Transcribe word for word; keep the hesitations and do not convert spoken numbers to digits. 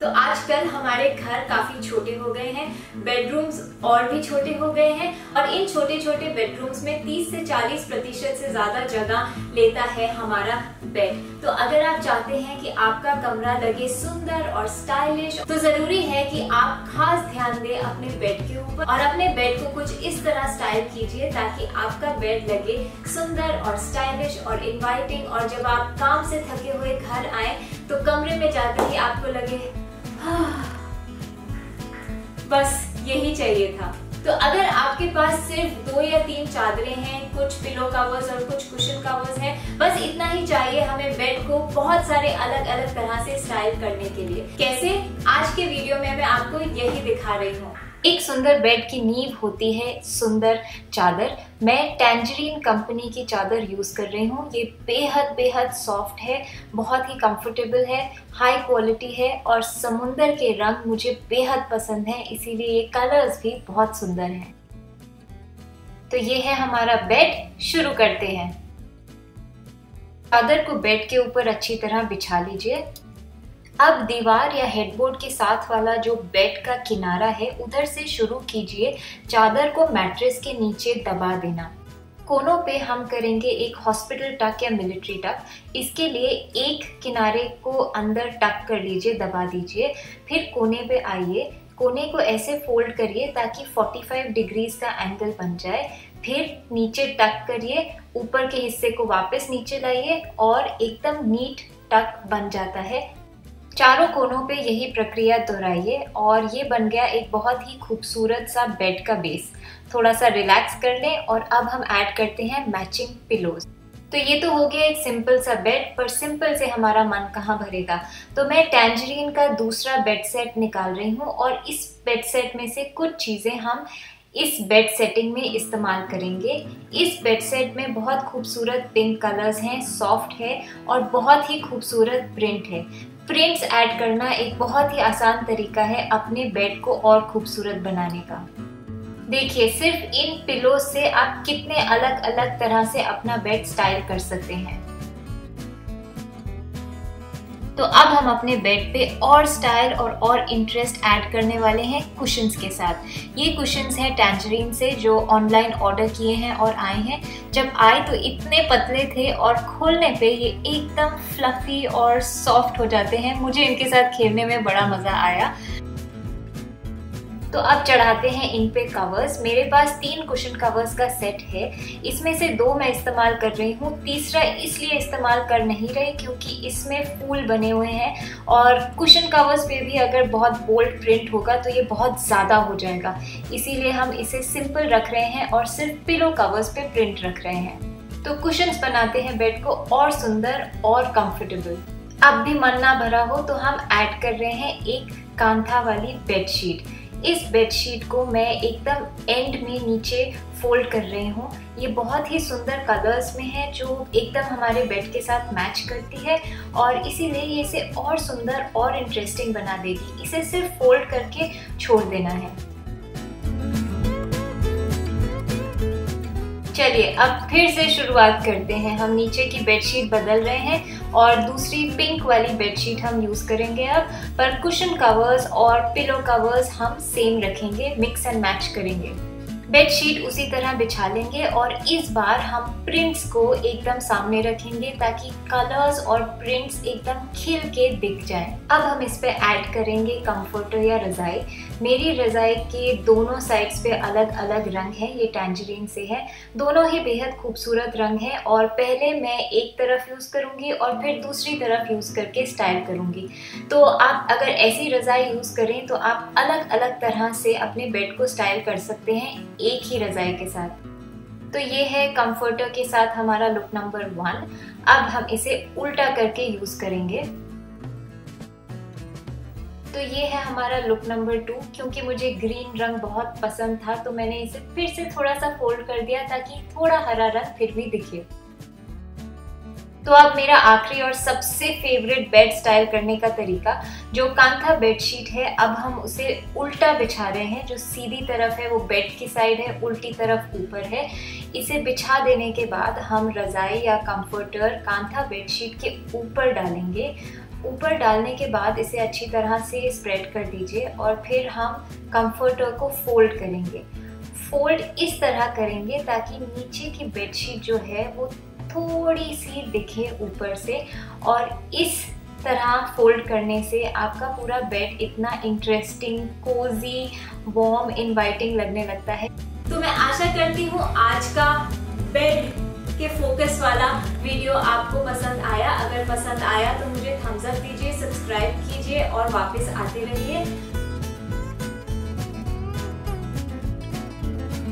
तो आजकल हमारे घर काफी छोटे हो गए हैं, बेडरूम्स और भी छोटे हो गए हैं और इन छोटे छोटे बेडरूम्स में तीस से चालीस प्रतिशत से ज्यादा जगह लेता है हमारा बेड। तो अगर आप चाहते हैं कि आपका कमरा लगे सुंदर और स्टाइलिश, तो जरूरी है कि आप खास ध्यान दें अपने बेड के ऊपर और अपने बेड को कुछ इस तरह स्टाइल कीजिए ताकि आपका बेड लगे सुंदर और स्टाइलिश और इनवाइटिंग। और जब आप काम से थके हुए घर आए तो कमरे में जाते ही आपको लगे बस यही चाहिए था। तो अगर आपके पास सिर्फ दो या तीन चादरें हैं, कुछ पिलो कवर्स और कुछ कुशन कवर्स हैं, बस इतना ही चाहिए हमें बेड को बहुत सारे अलग अलग तरह से स्टाइल करने के लिए। कैसे? आज के वीडियो में मैं आपको यही दिखा रही हूँ। एक सुंदर बेड की नींव होती है सुंदर चादर। मैं टैंजरीन कंपनी की चादर यूज कर रही हूँ। ये बेहद बेहद सॉफ्ट है, बहुत ही कंफर्टेबल है, हाई क्वालिटी है और समुंदर के रंग मुझे बेहद पसंद है, इसीलिए ये कलर्स भी बहुत सुंदर हैं। तो ये है हमारा बेड। शुरू करते हैं। चादर को बेड के ऊपर अच्छी तरह बिछा लीजिए। अब दीवार या हेडबोर्ड के साथ वाला जो बेड का किनारा है उधर से शुरू कीजिए। चादर को मैट्रेस के नीचे दबा देना। कोनों पे हम करेंगे एक हॉस्पिटल टक या मिलिट्री टक। इसके लिए एक किनारे को अंदर टक कर लीजिए, दबा दीजिए। फिर कोने पे आइए, कोने को ऐसे फोल्ड करिए ताकि पैंतालीस डिग्रीज का एंगल बन जाए। फिर नीचे टक करिए, ऊपर के हिस्से को वापस नीचे लाइए और एकदम नीट टक बन जाता है। चारों कोनों पे यही प्रक्रिया दोहराइए और ये बन गया एक बहुत ही खूबसूरत सा बेड का बेस। थोड़ा सा रिलैक्स कर लें और अब हम ऐड करते हैं मैचिंग पिलोज। तो ये तो हो गया एक सिंपल सा बेड, पर सिंपल से हमारा मन कहाँ भरेगा। तो मैं टैंजरीन का दूसरा बेड सेट निकाल रही हूँ और इस बेड सेट में से कुछ चीज़ें हम इस बेड सेटिंग में इस्तेमाल करेंगे। इस बेड सेट में बहुत खूबसूरत पिंक कलर्स हैं, सॉफ्ट है और बहुत ही खूबसूरत प्रिंट है। प्रिंट्स ऐड करना एक बहुत ही आसान तरीका है अपने बेड को और खूबसूरत बनाने का। देखिए, सिर्फ इन पिलो से आप कितने अलग अलग तरह से अपना बेड स्टाइल कर सकते हैं। तो अब हम अपने बेड पे और स्टाइल और और इंटरेस्ट ऐड करने वाले हैं कुशन्स के साथ। ये कुशन्स हैं टैंजरीन से, जो ऑनलाइन ऑर्डर किए हैं और आए हैं। जब आए तो इतने पतले थे और खोलने पे ये एकदम फ्लफी और सॉफ्ट हो जाते हैं। मुझे इनके साथ खेलने में बड़ा मज़ा आया। तो अब चढ़ाते हैं इन पे कवर्स। मेरे पास तीन कुशन कवर्स का सेट है, इसमें से दो मैं इस्तेमाल कर रही हूँ। तीसरा इसलिए इस्तेमाल कर नहीं रही क्योंकि इसमें फूल बने हुए हैं और कुशन कवर्स पे भी अगर बहुत बोल्ड प्रिंट होगा तो ये बहुत ज़्यादा हो जाएगा, इसीलिए हम इसे सिंपल रख रहे हैं और सिर्फ पिलो कवर्स पे प्रिंट रख रहे हैं। तो कुशन्स बनाते हैं बेड को और सुंदर और कंफर्टेबल। अब भी मन ना भरा हो तो हम ऐड कर रहे हैं एक कांथा वाली बेडशीट। इस बेडशीट को मैं एकदम एंड में नीचे फोल्ड कर रही हूँ। ये बहुत ही सुंदर कलर्स में है जो एकदम हमारे बेड के साथ मैच करती है और इसीलिए ये इसे और सुंदर और इंटरेस्टिंग बना देगी। इसे सिर्फ फोल्ड करके छोड़ देना है। चलिए अब फिर से शुरुआत करते हैं। हम नीचे की बेडशीट बदल रहे हैं और दूसरी पिंक वाली बेडशीट हम यूज़ करेंगे अब, पर कुशन कवर्स और पिलो कवर्स हम सेम रखेंगे, मिक्स एंड मैच करेंगे। बेडशीट उसी तरह बिछा लेंगे और इस बार हम प्रिंट्स को एकदम सामने रखेंगे ताकि कलर्स और प्रिंट्स एकदम खिल के दिख जाएं। अब हम इस पे ऐड करेंगे कंफर्टर या रज़ाई। मेरी रज़ाई के दोनों साइड्स पे अलग अलग रंग है, ये टैंजरीन से है। दोनों ही बेहद खूबसूरत रंग हैं और पहले मैं एक तरफ यूज़ करूँगी और फिर दूसरी तरफ यूज़ करके स्टाइल करूँगी। तो आप अगर ऐसी रज़ाई यूज़ करें तो आप अलग अलग तरह से अपने बेड को स्टाइल कर सकते हैं एक ही रज़ाई के साथ। तो ये है कंफर्टर के साथ हमारा लुक नंबर वन। अब हम इसे उल्टा करके यूज करेंगे। तो ये है हमारा लुक नंबर टू। क्योंकि मुझे ग्रीन रंग बहुत पसंद था तो मैंने इसे फिर से थोड़ा सा फोल्ड कर दिया ताकि थोड़ा हरा रंग फिर भी दिखे। तो अब मेरा आखिरी और सबसे फेवरेट बेड स्टाइल करने का तरीका, जो कांथा बेडशीट है, अब हम उसे उल्टा बिछा रहे हैं। जो सीधी तरफ है वो बेड की साइड है, उल्टी तरफ ऊपर है। इसे बिछा देने के बाद हम रज़ाई या कंफर्टर कांथा बेडशीट के ऊपर डालेंगे ऊपर डालने के बाद इसे अच्छी तरह से स्प्रेड कर दीजिए और फिर हम कंफर्टर को फोल्ड करेंगे। फोल्ड इस तरह करेंगे ताकि नीचे की बेडशीट जो है वो थोड़ी सी दिखे ऊपर से, और इस तरह फोल्ड करने से आपका पूरा बेड इतना इंटरेस्टिंग, कोजी, वार्म, इनवाइटिंग लगने लगता है। तो मैं आशा करती हूँ आज का बेड के फोकस वाला वीडियो आपको पसंद आया। अगर पसंद आया तो मुझे थम्स अप दीजिए, सब्सक्राइब कीजिए और वापस आते रहिए।